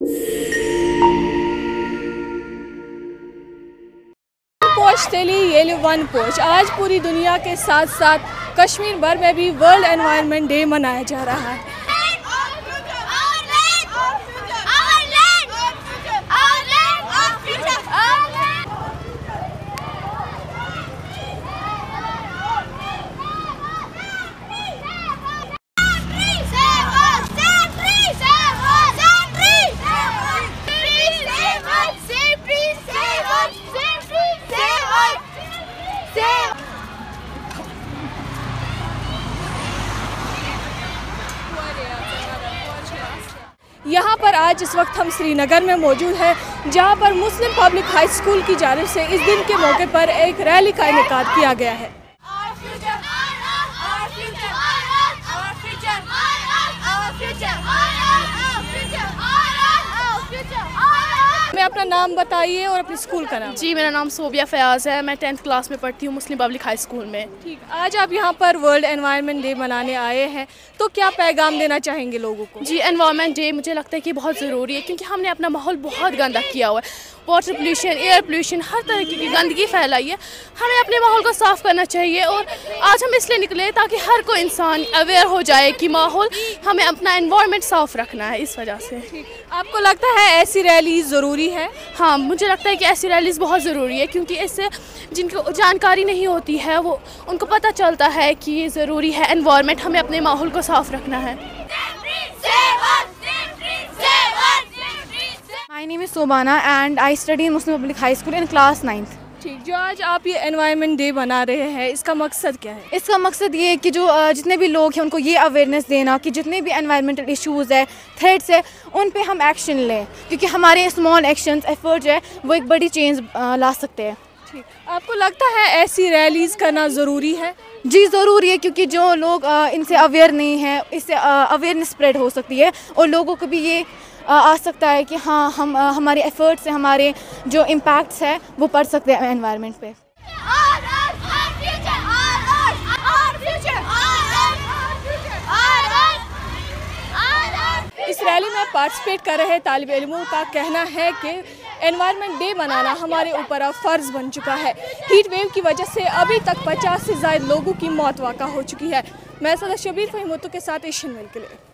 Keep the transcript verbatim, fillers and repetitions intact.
पोश तेली ये वन पोश आज पूरी दुनिया के साथ साथ कश्मीर भर में भी वर्ल्ड एनवायरनमेंट डे मनाया जा रहा है। यहाँ पर आज इस वक्त हम श्रीनगर में मौजूद हैं, जहाँ पर मुस्लिम पब्लिक हाई स्कूल की जानिब से इस दिन के मौके पर एक रैली का इनेकाद किया गया है। मैं अपना नाम बताइए और अपने स्कूल का नाम। जी, मेरा नाम सोबिया फयाज़ है, मैं टेंथ क्लास में पढ़ती हूँ मुस्लिम पब्लिक हाई स्कूल में। ठीक, आज आप यहाँ पर वर्ल्ड एनवायरनमेंट डे मनाने आए हैं, तो क्या पैगाम देना चाहेंगे लोगों को? जी, एनवायरनमेंट डे मुझे लगता है कि बहुत ज़रूरी है, क्योंकि हमने अपना माहौल बहुत गंदा किया हुआ है। वाटर पोल्यूशन, एयर पोल्यूशन, हर तरह की गंदगी फैलाई है। हमें अपने माहौल को साफ़ करना चाहिए और आज हम इसलिए निकले ताकि हर कोई इंसान अवेयर हो जाए कि माहौल, हमें अपना एनवायरनमेंट साफ़ रखना है। इस वजह से आपको लगता है ऐसी रैली ज़रूरी है? हाँ, मुझे लगता है कि ऐसी रैलीज़ बहुत ज़रूरी है, क्योंकि इससे जिनको जानकारी नहीं होती है वो उनको पता चलता है कि ये ज़रूरी है एनवायरनमेंट, हमें अपने माहौल को साफ़ रखना है। My name is Sobana and I study in Muslim Public High School in class ninth. ठीक, जो आज आप ये एनवायरनमेंट डे बना रहे हैं, इसका मकसद क्या है? इसका मकसद ये है कि जो जितने भी लोग हैं उनको ये अवेयरनेस देना कि जितने भी एनवायरमेंटल इश्यूज़ है, थ्रेट्स है, उन पे हम एक्शन लें, क्योंकि हमारे स्मॉल एक्शंस, एफर्ट्स है, वो एक बड़ी चेंज ला सकते हैं। ठीक, आपको लगता है ऐसी रैलीज़ करना ज़रूरी है? जी, ज़रूरी है, क्योंकि जो लोग इनसे अवेयर नहीं हैं, इससे अवेयरनेस स्प्रेड हो सकती है और लोगों को भी ये आ सकता है कि हाँ, हम हमारे एफर्ट्स से हमारे जो इम्पैक्ट्स है वो पड़ सकते हैं एनवायरनमेंट पे। इस रैली में पार्टिसिपेट कर रहे तालिब इल्मों का कहना है कि एनवायरनमेंट डे मनाना हमारे ऊपर अब फ़र्ज़ बन चुका है। हीट वेव की वजह से अभी तक पचास से ज़ायद लोगों की मौत वाक़ा हो चुकी है। मैं सदा शबीर फ़हीमतों के साथ एशियन मेल के लिए।